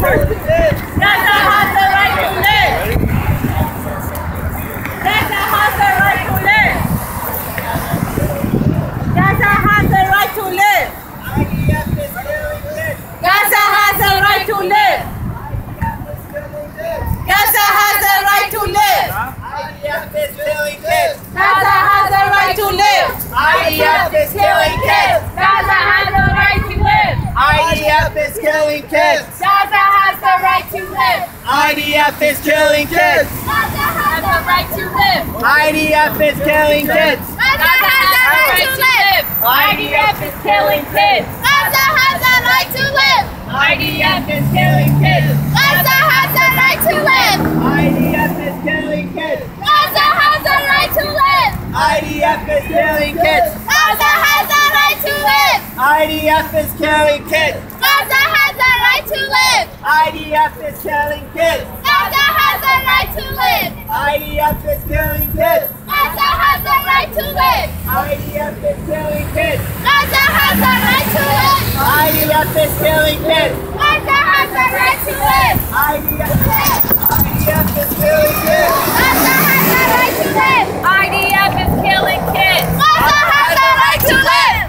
has the right to live. Gaza has the right to live. Gaza has the right to live. Gaza has the right to live. Gaza has the right to live. Gaza has the right to live. IDF is killing kids. Gaza has the right to live. IDF is killing kids. Gaza has the right to live. IDF is killing kids. Gaza has the right to live. IDF is killing kids. Gaza has the right to live. IDF is killing kids. Gaza has the right to live. IDF is killing kids. Gaza has the right to live. IDF is killing kids. Gaza has the right to live. IDF is killing kids. Gaza has the right to live. IDF is killing kids. Gaza has the right to live. IDF is killing kids. Gaza has the right to live. IDF is killing kids. Gaza has the right to live. IDF is killing kids. Gaza has the right to live. IDF is killing kids. Gaza has the right to live. IDF is killing kids. Gaza has the right to live. IDF is killing kids. Gaza has the right to live.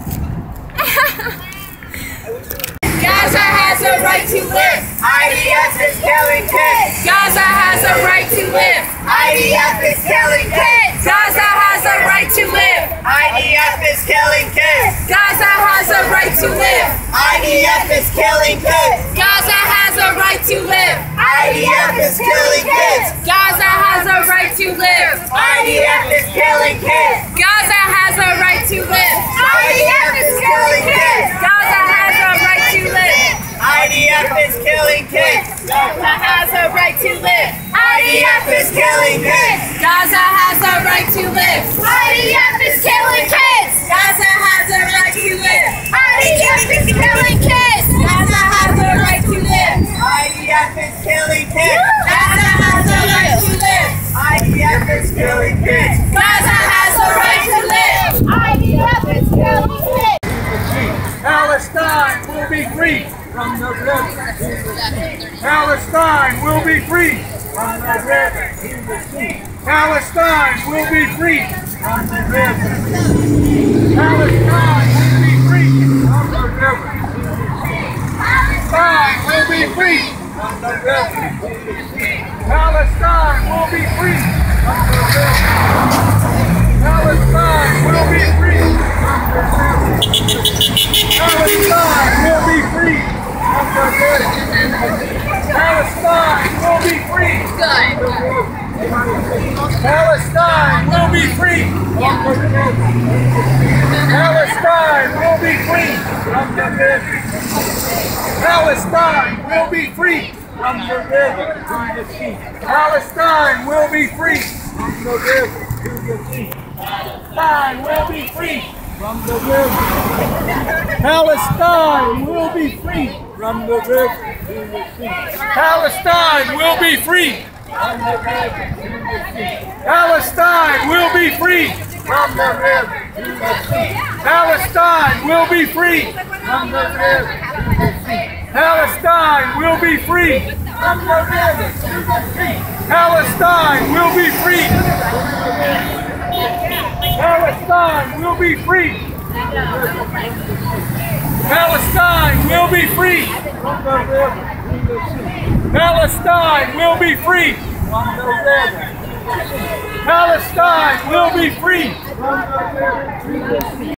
Gaza has a right to live. IDF is killing kids. Gaza has a right to live. IDF is killing kids. Gaza has a right to live. IDF is killing kids. Gaza has a right to live. IDF is killing kids. Gaza has a right to live. IDF is killing kids. Gaza has a right to live. IDF is killing kids. Gaza has a right to live. IDF is killing kids. Gaza has a right to live. IDF is killing kids. Gaza has a right to live. IDF is killing kids. Gaza has a right to live. IDF is killing kids. Gaza has a right to live. IDF is killing kids. Gaza has a right to live. IDF is killing kids. Gaza has a right to live. IDF is killing kids. Gaza has a right to live. IDF is killing kids. Palestine will be free from the river to the sea. Palestine will be free from the river to the sea. Palestine will be free from the river. Palestine will be free from the river to the sea. Palestine will be free from the river to the sea. Palestine will be free from the river. Palestine will be free from the river. Palestine will be free from the river. Palestine will be free. Palestine will be free from the river. Palestine will be free from the river. Palestine will be free from the river to the sea. Palestine will be free from the river to the sea. Palestine will be free from the river. Palestine will be free from the river to the sea. Palestine will be free from the river to the sea. Palestine will be free from the river to the sea. Palestine will be free from the river to the sea. Palestine will be free from the river to the sea. Palestine will be free. Palestine will be free. Palestine will be free from the river to the sea. Palestine will be free from the river to the sea. Palestine will be free from the river to the sea.